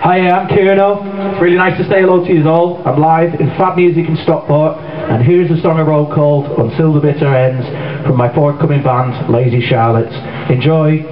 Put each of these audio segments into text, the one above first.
Hi, I'm Kierno. Really nice to say hello to you all. I'm live in Fab Music in Stockport, and here's a song I wrote called Until the Bitter Ends from my forthcoming band, Lazy Charlottes. Enjoy.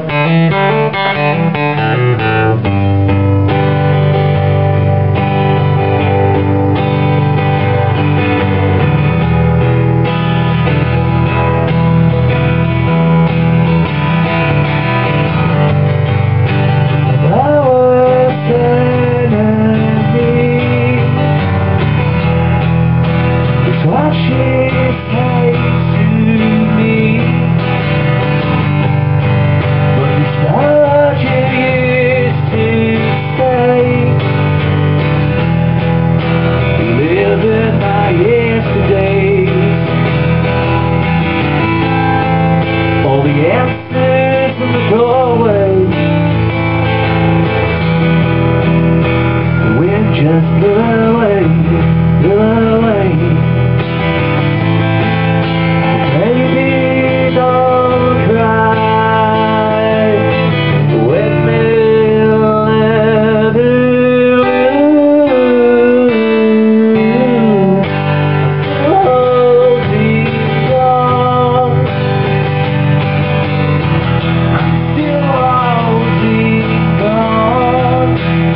Just blow away, blow away. Baby, don't cry. With me, I'll never holding on. I'm still holding on.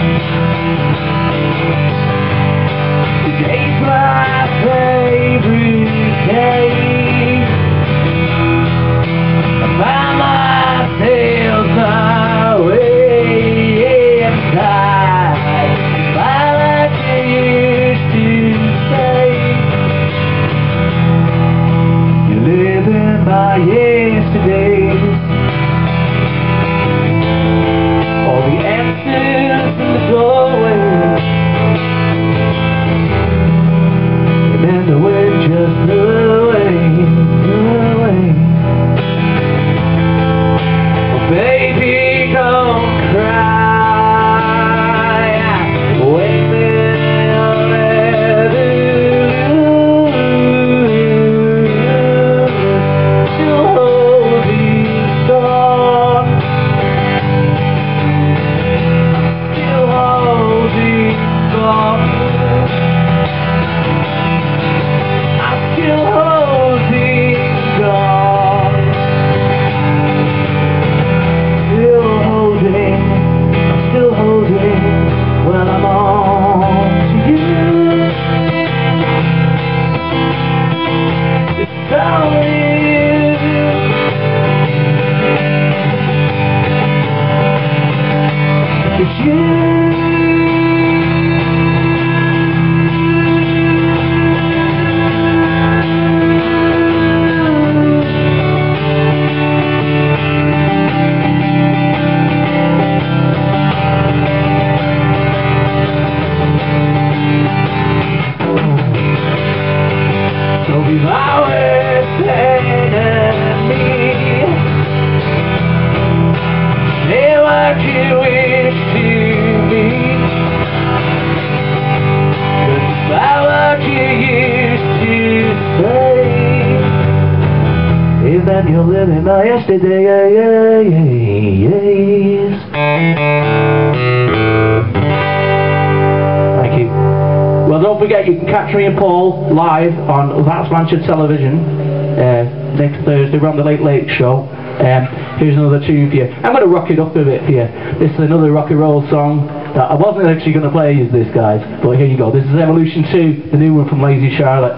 Today's my favorite day. I find myself my way inside. I like you used to say. You live in my yesterdays. All the answers in the doorway. And the wind just blew away, blew away. Oh, baby, don't cry. Wait till I'll never still holding on. Still holding on. Still holding on. Still holding, I'm still holding when I'm on to you. It's only it's you. If I were enemy, say what you wish to me. But it's not what you used to say. If then you're living my yesterday. Thank you. Well, don't forget, you can catch me and Paul live on That's Lancashire Television next Thursday. We're on the Late Late Show. Here's another tune for you. I'm going to rock it up a bit for you. This is another rock and roll song that I wasn't actually going to play you this, guys. But here you go. This is Evolution 2, the new one from Lazy Charlotte.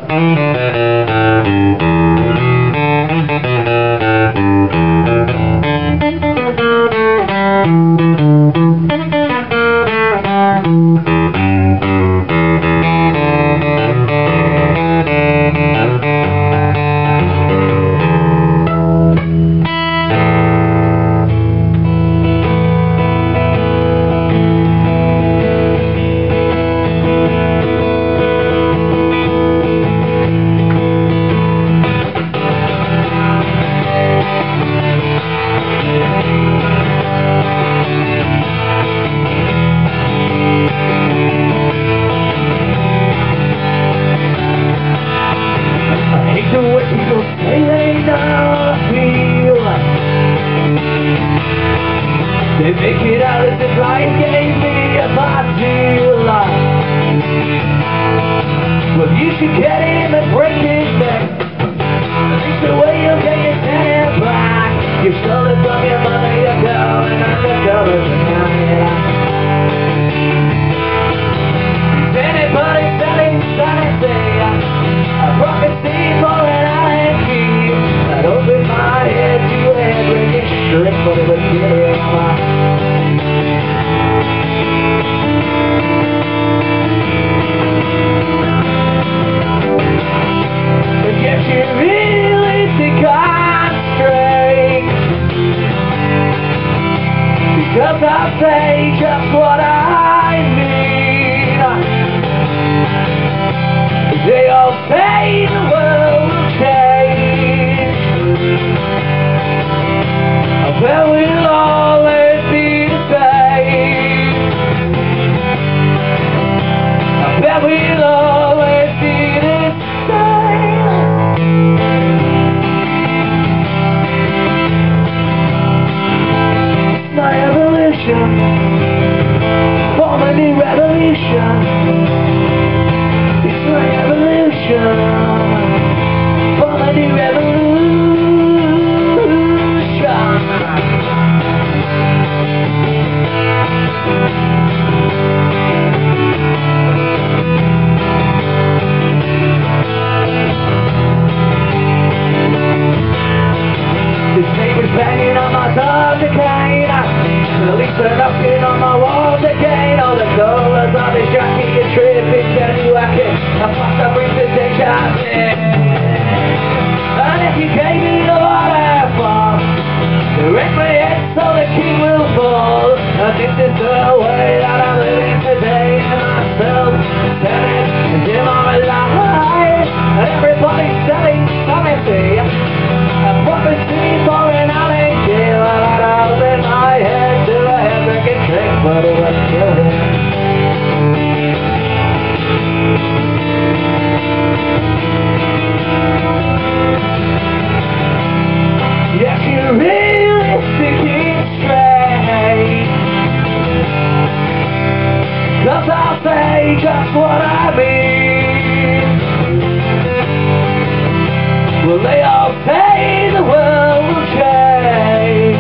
They all say the world will change.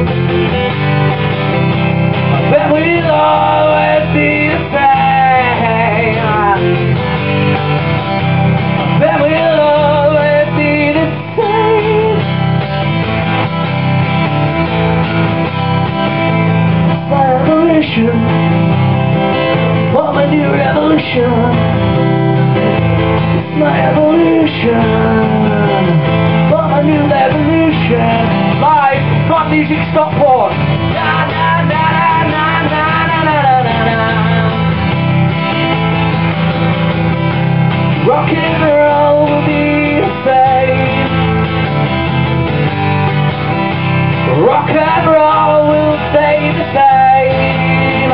I bet we'll always be the same. I bet we'll always be the same. It's my evolution. For my new revolution. It's my evolution. For my new revolution. Live, pop music, Stockport. Na na na na na na na na na. Rock and roll will be the same. Rock and roll will stay the same.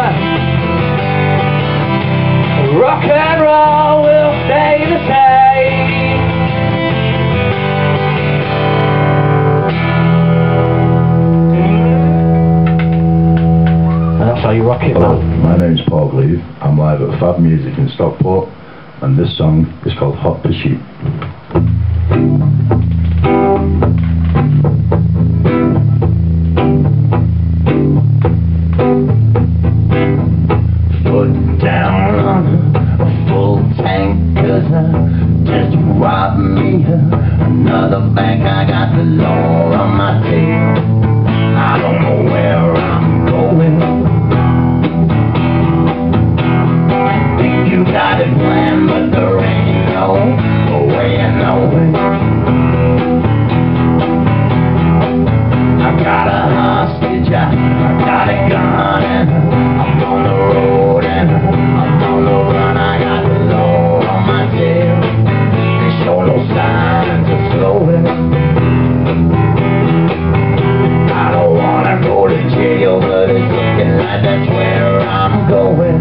Rock and roll will stay the same. And that's how you rock it, Hello, man. my name's Paul Gleave. I'm live at Fab Music in Stockport, and this song is called Hot Pursuit. Foot down on a full tank, 'cause I just robbed me another bank. I got the law on my tail. I don't know where I'm going. Think you got it planned, but there ain't no way I know it. I got a hostage, I got a gun, and I'm on the road, and I'm on the run. I got the law on my tail. They show no signs of slowing. I don't wanna go to jail, but it's looking like that's where I'm going.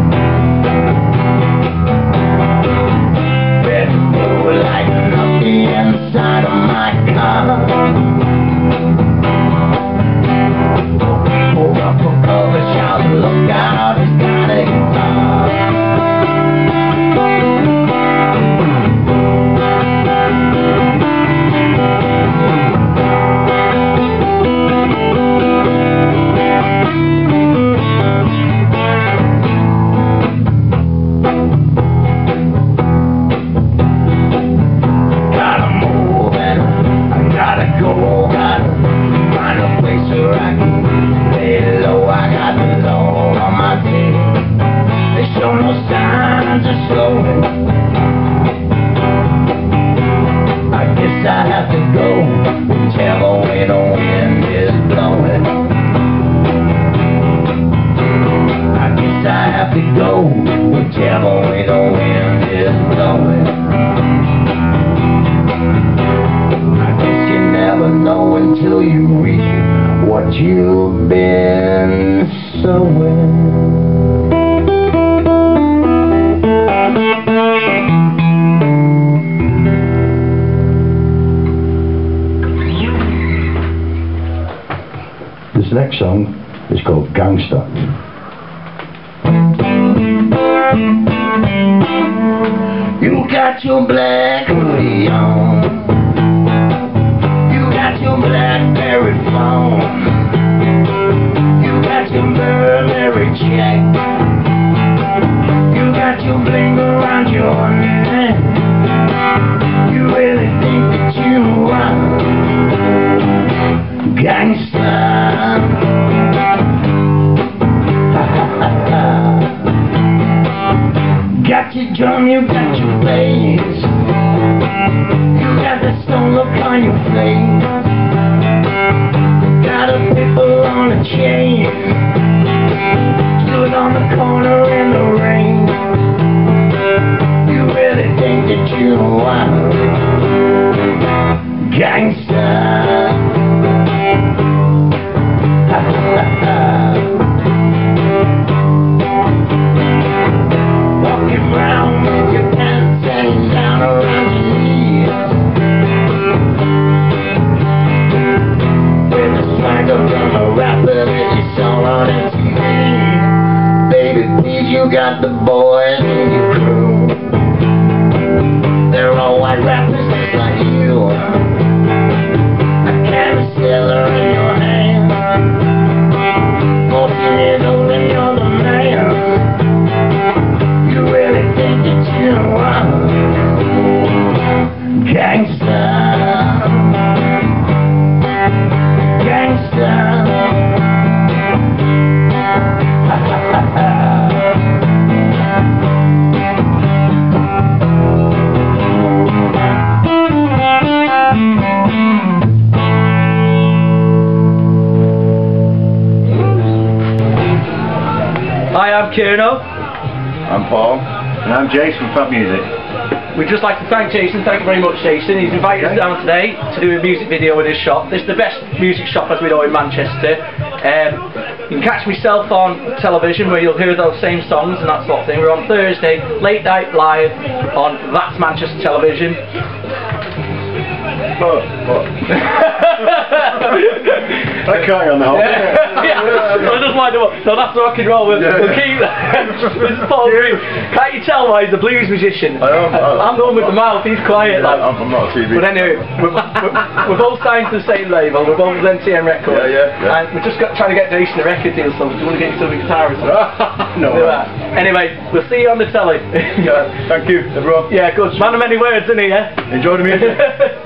Red and blue lighting up the inside of my car. Pull up a cover, shout, look out, it's got a guitar. Gotta move and I gotta go, gotta find a place where I can lay low. I got the law on my tail. They show no signs of slowing. I guess I have to go whichever way the wind is blowing. I guess I have to go whichever way the wind is blowing. I guess you never know until you reach what you've been sowing. This next song is called Gangsta. You got your black hoodie on. You got your BlackBerry phone. You got your Burberry check. You got your bling around your neck. You really think that you are gangsta? Got your drum, you got your bass. You got that stone look on your face. Got a people on a chain. Stood on the corner in the rain. You really think that you are gangsta? Walking around with your pants hanging down around your knees, with a swagger from a rapper that you saw on TV. Baby, please, you got the boys in your crew. They're all white rappers just like you. Kierno. I'm Paul. And I'm Jace from Fab Music. We'd just like to thank Jason. Thank you very much, Jason. He's invited us down today to do a music video in his shop. This is the best music shop, as we know, in Manchester. You can catch myself on television where you'll hear those same songs and that sort of thing. We're on Thursday, late night live on That's Manchester Television. That carry on the whole. Yeah, I just wind up. So that's rock and roll. We'll keep that. This is Paul Green. Can't you tell why he's a blues musician? I'm the one with the mouth. He's quiet. Like. I'm not a TV. But anyway, we're both signed to the same label. We're both with NTN Records. Yeah. And we're just trying to get Jason a record deal. So do you want to get yourself a guitar or something? No. Anyway, we'll see you on the telly. Yeah, thank you, everyone. Yeah, good. Man of many words, isn't he? Yeah. Enjoy the music.